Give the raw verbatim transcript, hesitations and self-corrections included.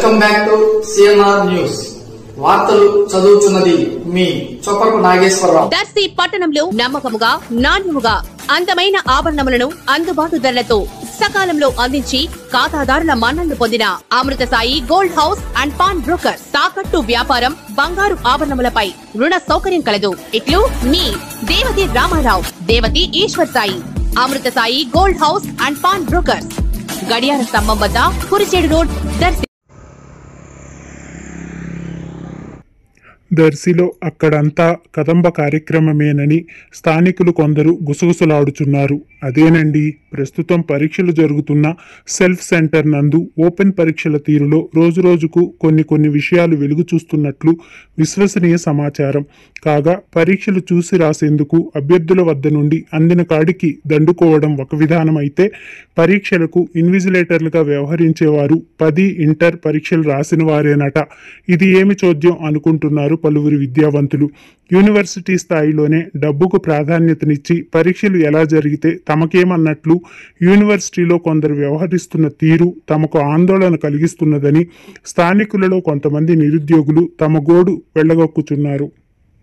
Welcome back to CNR news. వార్తలు చదువుతున్నది మీ చొప్పకు నాగేశ్వరరావు. దర్శి పట్టణంలో నమ్మకముగా నాణ్యముగా అందమైన ఆభరణములను అందుబాటు ధరలతో సకాలంలో అందించి ఖాతాదారుల మన్ననలు పొందిన Amrutha Sai gold house and pawn broker. తాకట్టు వ్యాపారం, బంగారు ఆభరణములపై రుణ సౌకర్యం కలదు. ఇట్లు మీ Devathi Ramarao, Devathi Eshwar Sai. Amrutha Sai gold house and pawn broker, గడియార స్తంభం వద్ద కురిచేడు రోడ్, దర్శి. దర్శిలో అక్కడంతా కదంబ కార్యక్రమమేనని స్థానికులు కొందరు గుసగుసలాడుచున్నారు. అదేనండి, ప్రస్తుతం పరీక్షలు జరుగుతున్న సెల్ఫ్ సెంటర్ నందు ఓపెన్ పరీక్షల తీరులో రోజురోజుకు కొన్ని కొన్ని విషయాలు వెలుగు చూస్తున్నట్లు విశ్వసనీయ సమాచారం. కాగా పరీక్షలు చూసి రాసేందుకు అభ్యర్థుల వద్ద నుండి అందిన కాడికి దండుకోవడం ఒక విధానం అయితే, పరీక్షలకు ఇన్విజిలేటర్లుగా వ్యవహరించేవారు పది ఇంటర్ పరీక్షలు రాసిన వారేనట. ఇది ఏమి చోద్యం అనుకుంటున్నారు పలువురు విద్యావంతులు. యూనివర్సిటీ స్థాయిలోనే డబ్బుకు ప్రాధాన్యతనిచ్చి పరీక్షలు ఎలా జరిగితే తమకేమన్నట్లు యూనివర్సిటీలో కొందరు వ్యవహరిస్తున్న తీరు తమకు ఆందోళన కలిగిస్తున్నదని స్థానికులలో కొంతమంది నిరుద్యోగులు తమ గోడు వెళ్లగొక్కుచున్నారు.